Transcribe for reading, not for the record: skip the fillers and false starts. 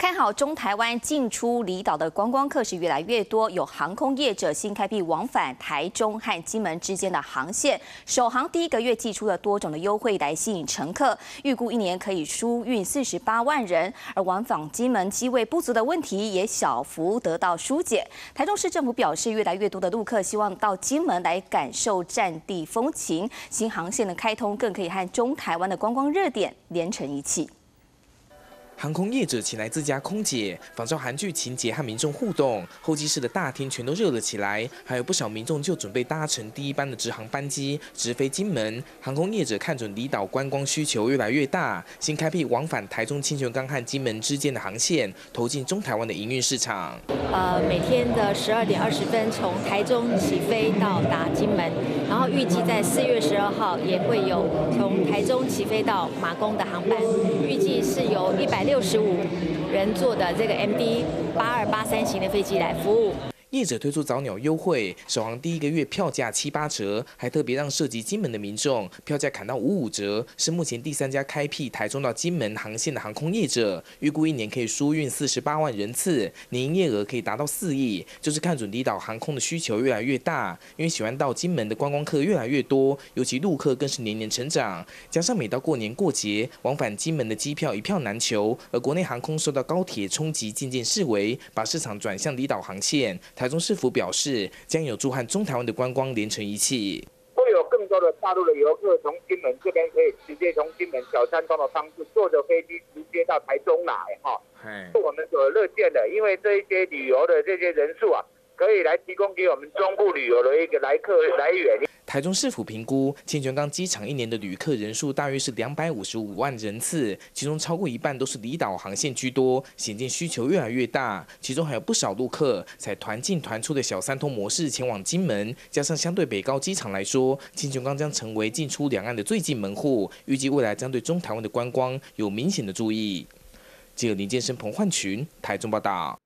看好中台湾进出离岛的观光客是越来越多，有航空业者新开辟往返台中和金门之间的航线，首航第一个月寄出了多种的优惠来吸引乘客，预估一年可以输运48万人，而往返金门机位不足的问题也小幅得到疏解。台中市政府表示，越来越多的陆客希望到金门来感受战地风情，新航线的开通更可以和中台湾的观光热点连成一气。 航空业者请来自家空姐，仿照韩剧情节和民众互动，候机室的大厅全都热了起来，还有不少民众就准备搭乘第一班的直航班机直飞金门。航空业者看准离岛观光需求越来越大，新开辟往返台中清泉岗和金门之间的航线，投进中台湾的营运市场。 每天的12点20分从台中起飞到达金门，然后预计在4月12号也会有从台中起飞到马公的航班，预计是由165人坐的这个 MD 8283型的飞机来服务。 业者推出早鸟优惠，首航第一个月票价7、8折，还特别让涉及金门的民众票价砍到55折，是目前第3家开辟台中到金门航线的航空业者，预估一年可以输运48万人次，年营业额可以达到4亿，就是看准离岛航空的需求越来越大，因为喜欢到金门的观光客越来越多，尤其陆客更是年年成长，加上每到过年过节，往返金门的机票一票难求，而国内航空受到高铁冲击渐渐式微，把市场转向离岛航线。 台中市府表示，将有助和中台湾的观光连成一气。 会有更多的大陆的游客从金门这边可以直接从金门小三通的方式坐着飞机直接到台中来哈，是我们所乐见的。因为这一些旅游的这些人数啊，可以来提供给我们中部旅游的一个来源。 台中市府评估，清泉岗机场一年的旅客人数大约是255万人次，其中超过一半都是离岛航线居多，显见需求越来越大。其中还有不少陆客采团进团出的小三通模式前往金门，加上相对北高机场来说，清泉岗将成为进出两岸的最近门户，预计未来将对中台湾的观光有明显的注意。记者林建生、彭焕群，台中报道。